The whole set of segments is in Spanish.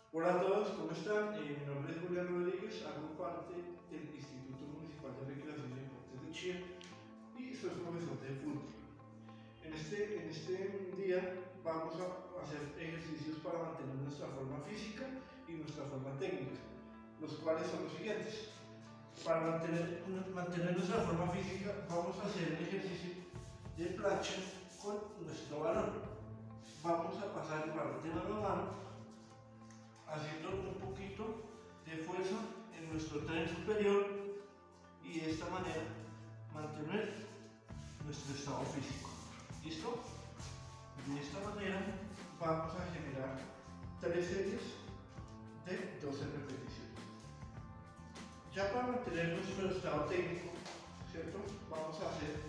Hola a todos, ¿cómo están? Mi nombre es Julián Rodríguez, hago parte del Instituto Municipal de Recreación y Deportes de Chía y soy profesor de fútbol. En este día vamos a hacer ejercicios para mantener nuestra forma física y nuestra forma técnica, los cuales son los siguientes. Para mantener nuestra forma física vamos a hacer el ejercicio de plancha con nuestro balón. Vamos a pasar el balón de mano a mano, haciendo un poquito de fuerza en nuestro tren superior y de esta manera mantener nuestro estado físico. ¿Listo? De esta manera vamos a generar 3 series de 12 repeticiones. Ya para mantener nuestro estado técnico, ¿cierto? Vamos a hacer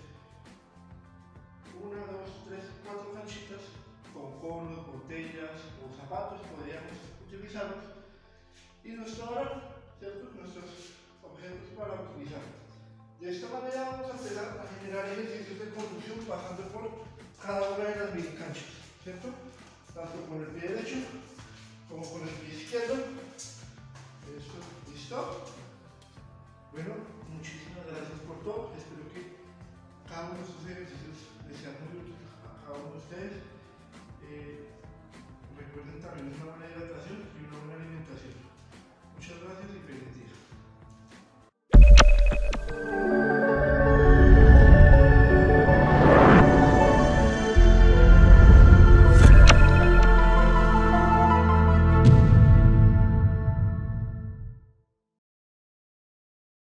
1, 2, 3, 4 canchitas con conos, botellas o zapatos, podríamos utilizarlos, y nuestro balón, ¿cierto? Nuestros objetos para utilizar. De esta manera vamos a empezar a generar ejercicios de conducción pasando por cada una de las mini canchas, ¿cierto? Tanto con el pie derecho